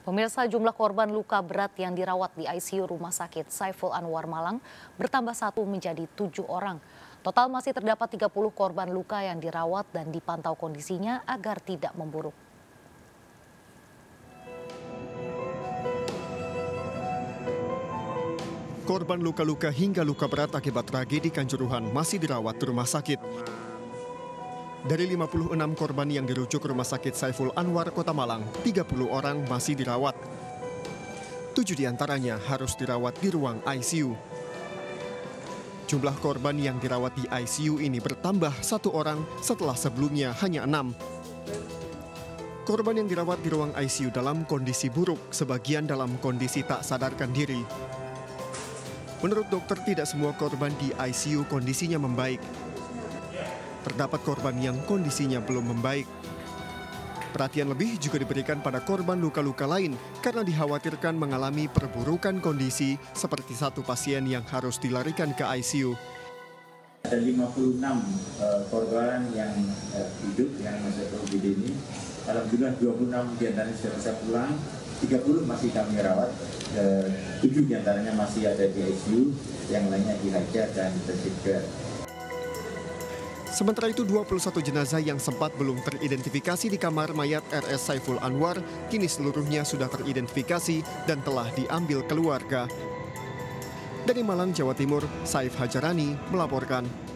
Pemirsa, jumlah korban luka berat yang dirawat di ICU Rumah Sakit Saiful Anwar Malang bertambah 1 menjadi 7 orang. Total masih terdapat 30 korban luka yang dirawat dan dipantau kondisinya agar tidak memburuk. Korban luka-luka hingga luka berat akibat tragedi Kanjuruhan masih dirawat di rumah sakit. Dari 56 korban yang dirujuk Rumah Sakit Saiful Anwar, Kota Malang, 30 orang masih dirawat. 7 diantaranya harus dirawat di ruang ICU. Jumlah korban yang dirawat di ICU ini bertambah 1 orang setelah sebelumnya hanya 6. Korban yang dirawat di ruang ICU dalam kondisi buruk, sebagian dalam kondisi tak sadarkan diri. Menurut dokter, tidak semua korban di ICU kondisinya membaik. Terdapat korban yang kondisinya belum membaik. Perhatian lebih juga diberikan pada korban luka-luka lain karena dikhawatirkan mengalami perburukan kondisi seperti satu pasien yang harus dilarikan ke ICU. Ada 56 korban yang hidup yang masuk ke UGD ini. Alhamdulillah 26 diantaranya sudah bisa pulang, 30 masih kami rawat, 7 diantaranya masih ada di ICU, yang lainnya di Haja dan intensive care. Sementara itu 21 jenazah yang sempat belum teridentifikasi di kamar mayat RS Saiful Anwar kini seluruhnya sudah teridentifikasi dan telah diambil keluarga. Dari Malang, Jawa Timur, Saif Hajarani melaporkan.